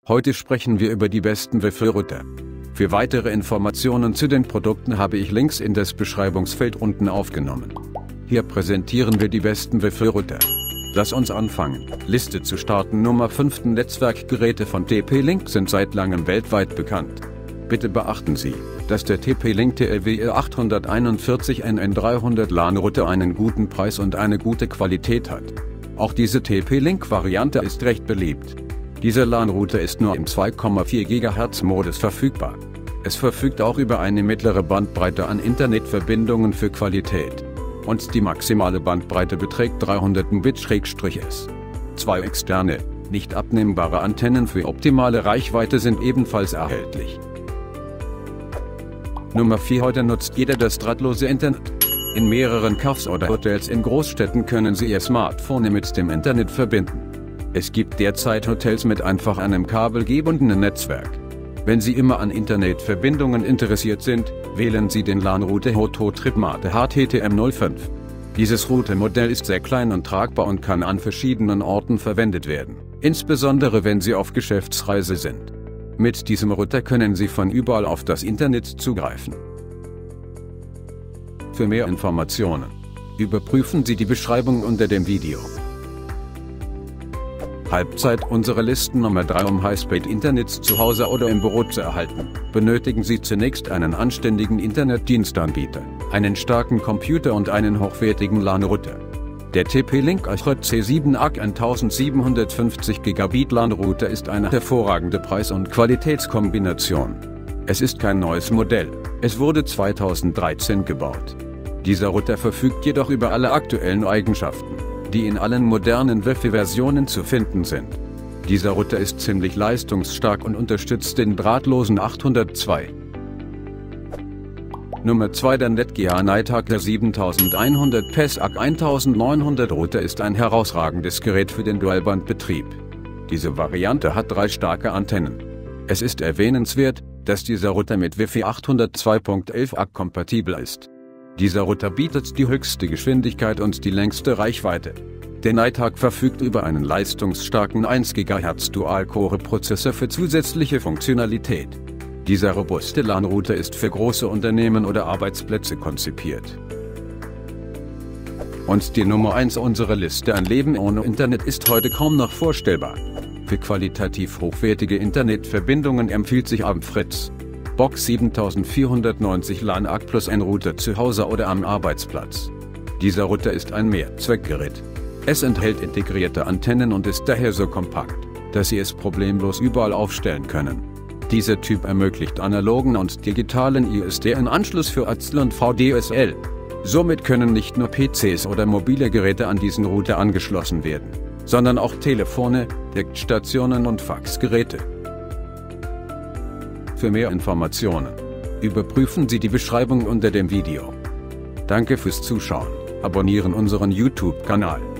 Heute sprechen wir über die besten Wi-Fi-Router. Für weitere Informationen zu den Produkten habe ich Links in das Beschreibungsfeld unten aufgenommen. Hier präsentieren wir die besten Wi-Fi-Router. Lass uns anfangen. Liste zu starten. Nummer 5. Netzwerkgeräte von TP-Link sind seit langem weltweit bekannt. Bitte beachten Sie, dass der TP-Link TLWE 841 NN300 LAN-Router einen guten Preis und eine gute Qualität hat. Auch diese TP-Link-Variante ist recht beliebt. Dieser LAN-Router ist nur im 2,4 GHz-Modus verfügbar. Es verfügt auch über eine mittlere Bandbreite an Internetverbindungen für Qualität. Und die maximale Bandbreite beträgt 300 Mbit/s. Zwei externe, nicht abnehmbare Antennen für optimale Reichweite sind ebenfalls erhältlich. Nummer 4. Heute nutzt jeder das drahtlose Internet. In mehreren Cafés oder Hotels in Großstädten können Sie Ihr Smartphone mit dem Internet verbinden. Es gibt derzeit Hotels mit einfach einem kabelgebundenen Netzwerk. Wenn Sie immer an Internetverbindungen interessiert sind, wählen Sie den LAN-Router Hoto Tripmate HTTM05. Dieses Routermodell ist sehr klein und tragbar und kann an verschiedenen Orten verwendet werden, insbesondere wenn Sie auf Geschäftsreise sind. Mit diesem Router können Sie von überall auf das Internet zugreifen. Für mehr Informationen überprüfen Sie die Beschreibung unter dem Video. Halbzeit. Unsere Listen Nummer 3. Um Highspeed-Internet zu Hause oder im Büro zu erhalten, benötigen Sie zunächst einen anständigen Internetdienstanbieter, einen starken Computer und einen hochwertigen LAN-Router. Der TP-Link Achrot C7 AC 1750 Gigabit LAN-Router ist eine hervorragende Preis- und Qualitätskombination. Es ist kein neues Modell, es wurde 2013 gebaut. Dieser Router verfügt jedoch über alle aktuellen Eigenschaften, die in allen modernen Wi-Fi-Versionen zu finden sind. Dieser Router ist ziemlich leistungsstark und unterstützt den drahtlosen 802. Nummer 2. Der Netgear Nighthawk 7100 PESAC 1900 Router ist ein herausragendes Gerät für den Dualbandbetrieb. Diese Variante hat 3 starke Antennen. Es ist erwähnenswert, dass dieser Router mit Wi-Fi 802.11 AC kompatibel ist. Dieser Router bietet die höchste Geschwindigkeit und die längste Reichweite. Der Nighthawk verfügt über einen leistungsstarken 1 GHz Dual-Core-Prozessor für zusätzliche Funktionalität. Dieser robuste LAN-Router ist für große Unternehmen oder Arbeitsplätze konzipiert. Und die Nummer 1 unserer Liste: Ein Leben ohne Internet ist heute kaum noch vorstellbar. Für qualitativ hochwertige Internetverbindungen empfiehlt sich Fritz Box 7490 LAN AC Plus ein Router zu Hause oder am Arbeitsplatz. Dieser Router ist ein Mehrzweckgerät. Es enthält integrierte Antennen und ist daher so kompakt, dass Sie es problemlos überall aufstellen können. Dieser Typ ermöglicht analogen und digitalen ISDN-Anschluss für ADSL und VDSL. Somit können nicht nur PCs oder mobile Geräte an diesen Router angeschlossen werden, sondern auch Telefone, Deckstationen und Faxgeräte. Für mehr Informationen überprüfen Sie die Beschreibung unter dem Video. Danke fürs Zuschauen, abonnieren unseren YouTube-Kanal.